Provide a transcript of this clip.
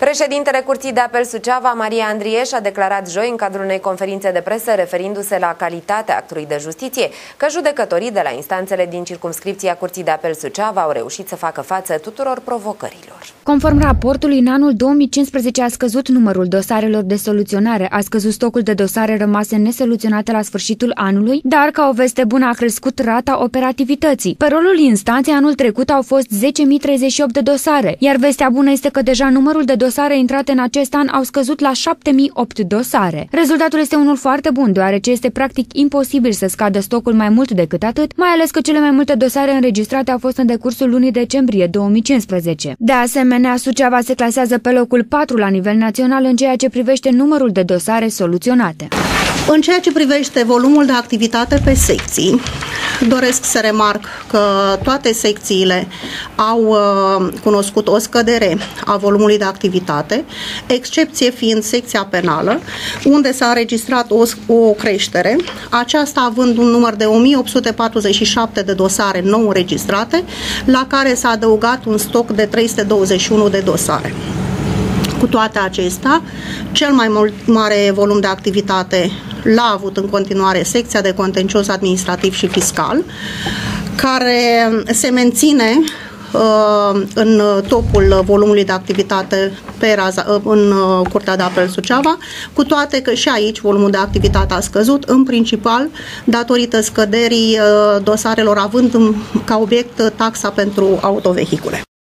Președintele Curții de Apel Suceava, Maria Andrieș, a declarat joi în cadrul unei conferințe de presă, referindu-se la calitatea actului de justiție, că judecătorii de la instanțele din circumscripția Curții de Apel Suceava au reușit să facă față tuturor provocărilor. Conform raportului, în anul 2015 a scăzut numărul dosarelor de soluționare, a scăzut stocul de dosare rămase nesoluționate la sfârșitul anului, dar ca o veste bună a crescut rata operativității. Pe rolul instanței, anul trecut au fost 10.038 de dosare, iar vestea bună este că deja numărul de dosare intrate în acest an au scăzut la 7.008 dosare. Rezultatul este unul foarte bun, deoarece este practic imposibil să scadă stocul mai mult decât atât, mai ales că cele mai multe dosare înregistrate au fost în decursul lunii decembrie 2015. De asemenea, Suceava se clasează pe locul 4 la nivel național în ceea ce privește numărul de dosare soluționate. În ceea ce privește volumul de activitate pe secții, doresc să remarc că toate secțiile au cunoscut o scădere a volumului de activitate, excepție fiind secția penală, unde s-a înregistrat o creștere, aceasta având un număr de 1847 de dosare nou înregistrate, la care s-a adăugat un stoc de 321 de dosare. Cu toate acestea, cel mai mare volum de activitate l-a avut în continuare secția de contencios administrativ și fiscal, care se menține în topul volumului de activitate în Curtea de Apel Suceava, cu toate că și aici volumul de activitate a scăzut, în principal datorită scăderii dosarelor având ca obiect taxa pentru autovehicule.